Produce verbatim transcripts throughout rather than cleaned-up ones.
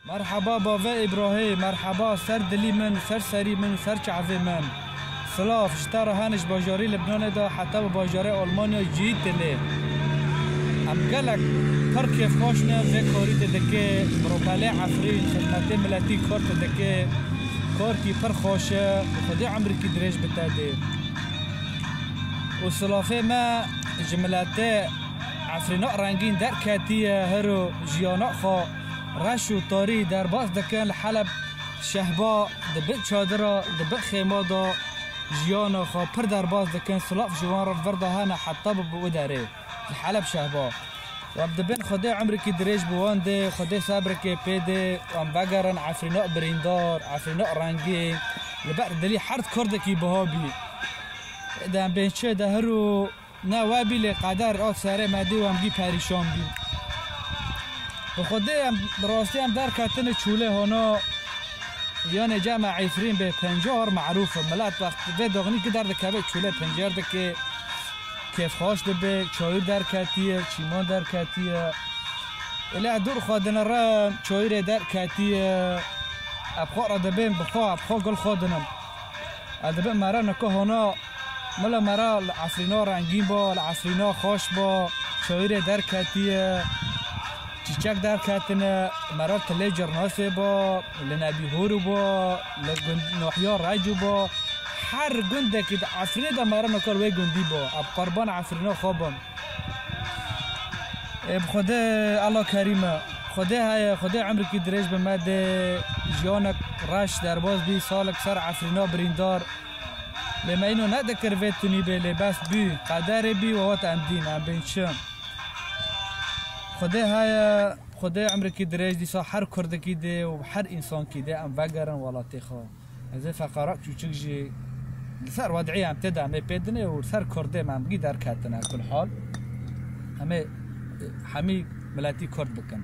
مرحبا باوه ابراهیم، مرحبا سر دلی من، سر سری من، سر چعوه من. سلاف شتار هنش باجاری لبنان دا حتی با باجاری آلمانیا جید دلی. ام گلک پر کیف خوشنه و کاری دکه بروپاله عفرین خدمت ملتی کارت دکه کارتی پر خوشه خودی عمری کی درج بتاده. و سلافه ما جملاته عفرینا رنگین در کتیه هرو جیانا خا رش و تاری در باز دکن لحلب شهبا دبق چادرا دبق خیمه دا جیانا خا پر در باز دکن سلاف جوان را ورده هانا حتی ببو داره لحلب شهبا و دبن خدای عمری کی درج بوانده خدای صبر کی پیده و ام بگرن عفرینا بریندار عفرینا رنگین لبق دلی حرد کرده کی بهابی دم بینچه ده هرو نه وابی لقدر آت سره مدی و همگی پریشان بی بخوده هم دراستی هم در کتن چوله هانا یعنی جمع عفرین به پنجار معروفه ملت وقت به داغنی که در دکبه چوله پنجار دکه کیف خواش دبه چایر در کتیه چیمان در کتیه الی دور خودن را چایر در کتیه ابخوا را دبین بخوا ابخوا گل خودنم دبه مرا نکه هانا ملا مرا عفرینا رنگین با عفرینا خوش با شایر در کتیه چیچک در کتنه مرا تله جرناسه با لنبی هورو با لنوحیا رجو با هر گنده که عفرینه دا مرا نکار وی گندی با اب قربان عفرینا خوابم بخوده الله کریمه خوده های خوده عمری که درج به مده جیانک رش در باز بی سالک سر عفرینا بریندار لما اینو ندکر ویتونی به لباس بی قدر بی و وات امدین ام بینشم خدا های خدا عمر کی درج دیسا هر کرده کی ده و هر انسان کی ده ام وگرن ولاتی خو از فقرا چوچک جی سر وضعی ام تدا می پیدنه و سر کرده ام گی در کتنه کل حال همه همی ملاتی کرد بکن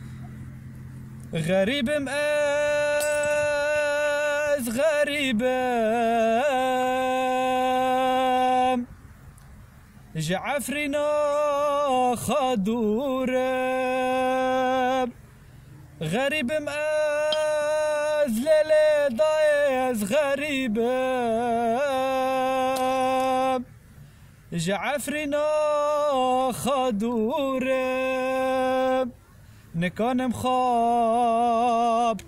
غریبم از غریبم جعفرنا خادورم غریبم از لیل دایز غریبم جعفرنا خادورم نکانم خواب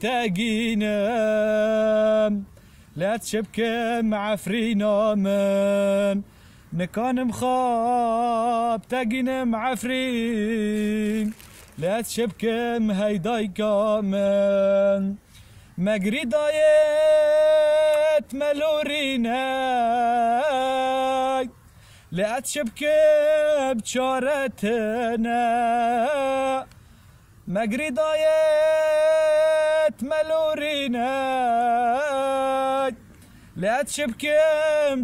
تاگینم لا تشبكم عفرينا من نكانم خواب تاقينم عفرين لا تشبكم هيدايكا من مقري دايت ملورينا لا تشبكم بشارتنا مقري دايت ملورينا لا تشبكم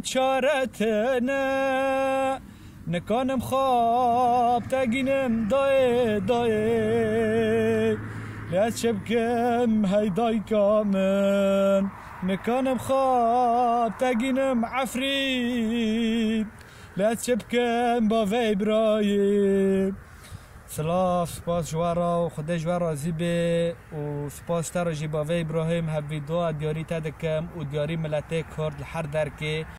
شارتنا نكانم خواب تاقينم داي داي لا تشبكم هيداي كامن نكانم خواب تاقينم عفريت لا تشبكم بافي ابراهيم سلاف سپاس جوارا و خدا جوارا زیبه و سپاس تر جی باوی ابراهیم هفیدو دیاری تدکم و دیاری ملته کرد هر درکه